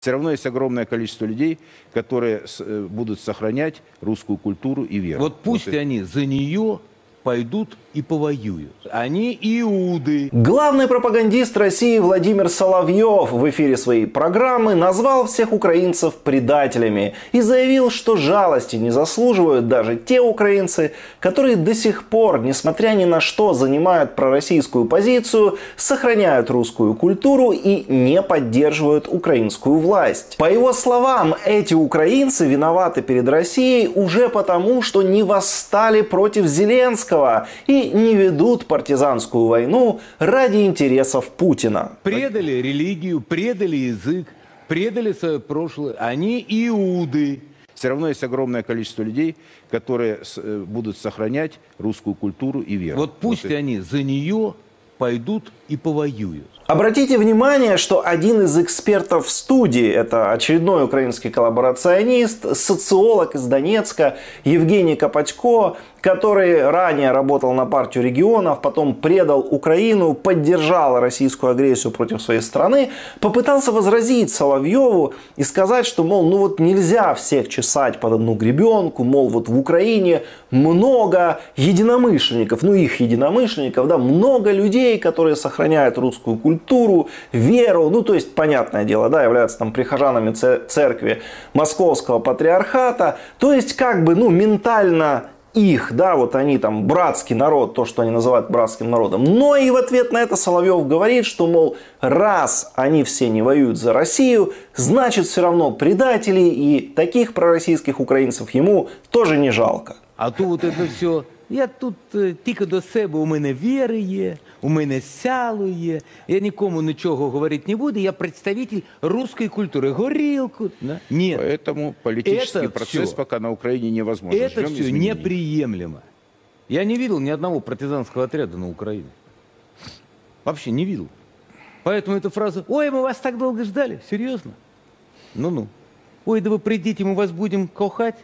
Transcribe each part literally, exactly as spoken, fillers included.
Все равно есть огромное количество людей, которые будут сохранять русскую культуру и веру. Вот пусть вот они за нее пойдут и повоюют. Они иуды. Главный пропагандист России Владимир Соловьев в эфире своей программы назвал всех украинцев предателями и заявил, что жалости не заслуживают даже те украинцы, которые до сих пор, несмотря ни на что, занимают пророссийскую позицию, сохраняют русскую культуру и не поддерживают украинскую власть. По его словам, эти украинцы виноваты перед Россией уже потому, что не восстали против Зеленского и не ведут партизанскую войну ради интересов Путина. Предали религию, предали язык, предали свое прошлое. Они иуды. Все равно есть огромное количество людей, которые будут сохранять русскую культуру и веру. Вот пусть вот они за нее пойдут и повоюют. Обратите внимание, что один из экспертов в студии, это очередной украинский коллаборационист, социолог из Донецка Евгений Копатько, который ранее работал на партию регионов, потом предал Украину, поддержал российскую агрессию против своей страны, попытался возразить Соловьеву и сказать, что, мол, ну вот нельзя всех чесать под одну гребенку, мол, вот в Украине много единомышленников, ну их единомышленников, да, много людей, которые сохраняют русскую культуру, культуру, веру, ну то есть, понятное дело, да, являются там прихожанами церкви Московского патриархата, то есть как бы, ну, ментально их, да, вот они там братский народ, то, что они называют братским народом. Но и в ответ на это Соловьев говорит, что, мол, раз они все не воюют за Россию, значит все равно предатели, и таких пророссийских українців ему тоже не жалко. А то вот это все, я тут тільки до себе, у мене віри є, у мене сяло є, я нікому нічого говорити не буду, я представитель русской культуры. Горілку. Да? Нет. Поэтому политический это процесс все, пока на Украине невозможно. Это Ждем все изменений. Неприемлемо. Я не видел ни одного партизанского отряда на Украине. Вообще не видел. Поэтому эта фраза «Ой, мы вас так долго ждали». Серьезно? Ну-ну. «Ой, да вы придите, мы вас будем кохать».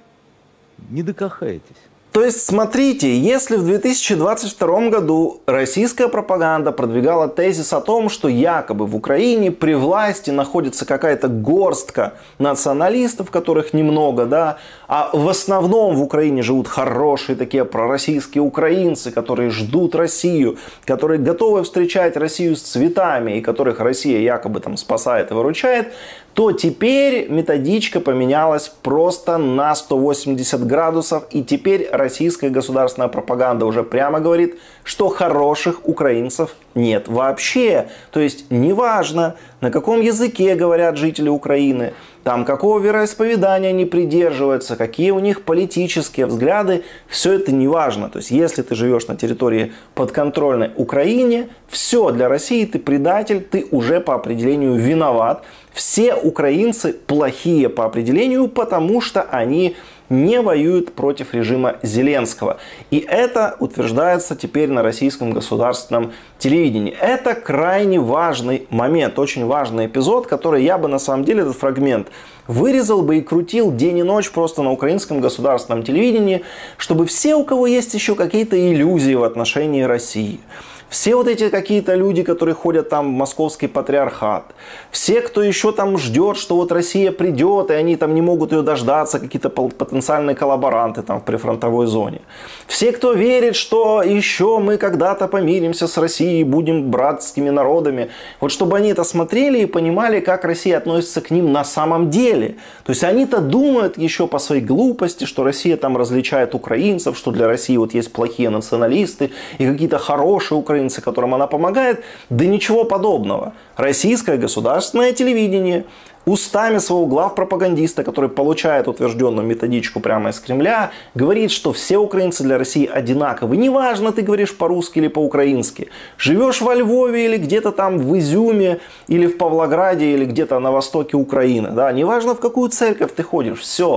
Не докохаетесь. То есть, смотрите, если в две тысячи двадцать втором году российская пропаганда продвигала тезис о том, что якобы в Украине при власти находится какая-то горстка националистов, которых немного, да, а в основном в Украине живут хорошие такие пророссийские украинцы, которые ждут Россию, которые готовы встречать Россию с цветами и которых Россия якобы там спасает и выручает, то теперь методичка поменялась просто на сто восемьдесят градусов, и теперь российская государственная пропаганда уже прямо говорит, что хороших украинцев нет вообще. То есть неважно, на каком языке говорят жители Украины, там какого вероисповедания они придерживаются, какие у них политические взгляды, все это не важно. То есть если ты живешь на территории подконтрольной Украине, все, для России ты предатель, ты уже по определению виноват. Все украинцы плохие по определению, потому что они не воюют против режима Зеленского. И это утверждается теперь на российском государственном телевидении. Это крайне важный момент, очень важный эпизод, который я бы на самом деле, этот фрагмент, вырезал бы и крутил день и ночь просто на украинском государственном телевидении, чтобы все, у кого есть еще какие-то иллюзии в отношении России, все вот эти какие-то люди, которые ходят там в московский патриархат, все, кто еще там ждет, что вот Россия придет, и они там не могут ее дождаться, какие-то потенциальные коллаборанты там в прифронтовой зоне. Все, кто верит, что еще мы когда-то помиримся с Россией, будем братскими народами. Вот чтобы они это смотрели и понимали, как Россия относится к ним на самом деле. То есть они-то думают еще по своей глупости, что Россия там различает украинцев, что для России вот есть плохие националисты и какие-то хорошие украинцы, которым она помогает. Да ничего подобного. Российское государственное телевидение устами своего главпропагандиста, который получает утвержденную методичку прямо из Кремля, говорит, что все украинцы для России одинаковы. Неважно, ты говоришь по-русски или по-украински. Живешь во Львове или где-то там в Изюме, или в Павлограде, или где-то на востоке Украины. Да? Неважно, в какую церковь ты ходишь. Все.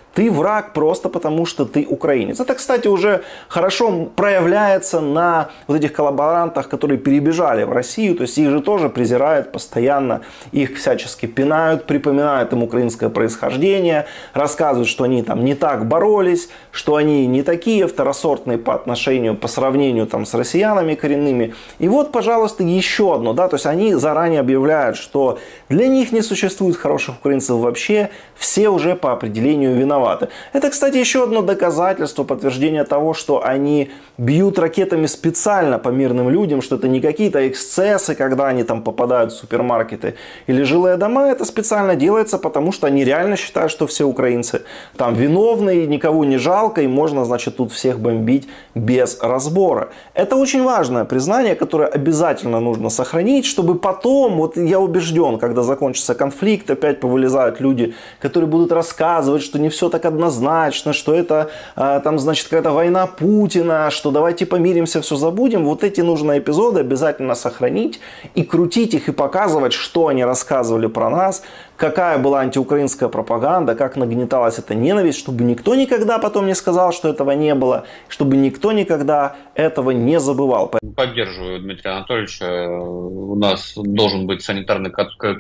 Ты враг просто потому, что ты украинец. Это, кстати, уже хорошо проявляется на вот этих коллаборантах, которые перебежали в Россию. То есть их же тоже презирают постоянно, их всячески пинают, припоминают им украинское происхождение, рассказывают, что они там не так боролись, что они не такие второсортные по отношению, по сравнению там с россиянами коренными. И вот, пожалуйста, еще одно, да, то есть они заранее объявляют, что для них не существует хороших украинцев вообще, все уже по определению виноваты. Это, кстати, еще одно доказательство, подтверждение того, что они бьют ракетами специально по мирным людям, что это не какие-то эксцессы, когда они там попадают в супермаркеты или жилые дома. Это специально делается, потому что они реально считают, что все украинцы там виновны, никого не жалко, и можно, значит, тут всех бомбить без разбора. Это очень важное признание, которое обязательно нужно сохранить, чтобы потом, вот я убежден, когда закончится конфликт, опять повылезают люди, которые будут рассказывать, что не все так однозначно, что это там, значит, какая-то война Путина, что давайте помиримся, все забудем. Вот эти нужные эпизоды обязательно сохранить и крутить их, и показывать, что они рассказывали про нас, какая была антиукраинская пропаганда, как нагнеталась эта ненависть, чтобы никто никогда потом не сказал, что этого не было, чтобы никто никогда этого не забывал. Поддерживаю Дмитрия Анатольевича. У нас должен быть санитарный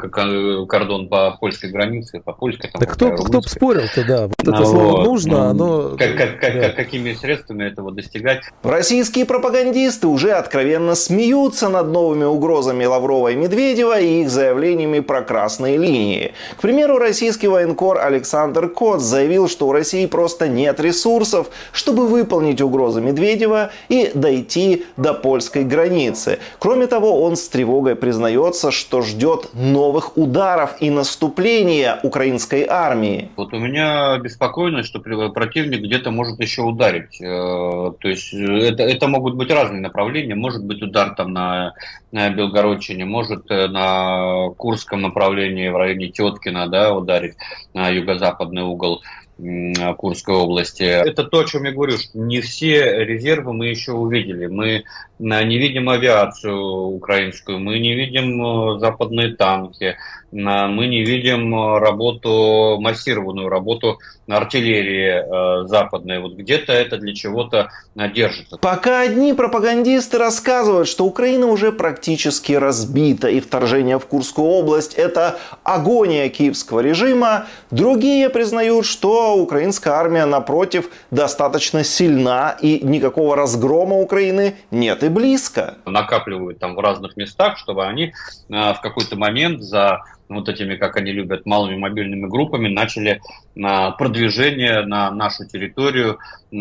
кордон по польской границе, по польской. Там, да кто, кто бы спорил-то, да. Вот это ну, слово вот. нужно, оно... Как, как, как, да. Какими средствами этого достигать? Российские пропагандисты уже откровенно смеются над новыми угрозами Лаврова и Медведева и их заявлениями про красные линии. К примеру, российский военкор Александр Коц заявил, что у России просто нет ресурсов, чтобы выполнить угрозы Медведева и дойти до польской границы. Кроме того, он с тревогой признается, что ждет новых ударов и наступления украинской армии. Вот у меня беспокойность, что противник где-то может еще ударить. То есть это, это могут быть разные направления. Может быть удар там на, на Белгородчине, может на Курском направлении в районе Теткина, да, ударить на юго-западный угол Курской области. Это то, о чем я говорю, что не все резервы мы еще увидели. Мы не видим авиацию украинскую, мы не видим западные танки, мы не видим работу, массированную работу артиллерии западной. Вот где-то это для чего-то держится. Пока одни пропагандисты рассказывают, что Украина уже практически разбита и вторжение в Курскую область – это агония киевского режима, другие признают, что украинская армия, напротив, достаточно сильна и никакого разгрома Украины нет и близко. Накапливают там в разных местах, чтобы они в какой-то момент за вот этими, как они любят, малыми мобильными группами начали на продвижение на нашу территорию,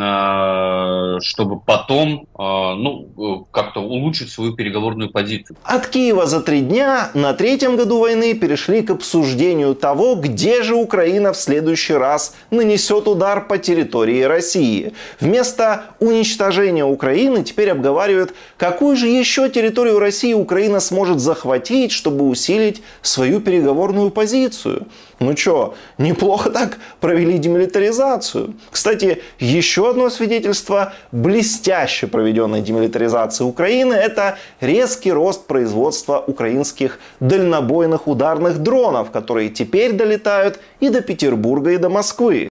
чтобы потом ну, как-то улучшить свою переговорную позицию. От Киева за три дня на третьем году войны перешли к обсуждению того, где же Украина в следующий раз нанесет удар по территории России. Вместо уничтожения Украины теперь обговаривают, какую же еще территорию России Украина сможет захватить, чтобы усилить свою переговорную позицию. Ну что, неплохо так провели демилитаризацию. Кстати, еще одно свидетельство блестяще проведенной демилитаризации Украины – это резкий рост производства украинских дальнобойных ударных дронов, которые теперь долетают и до Петербурга, и до Москвы.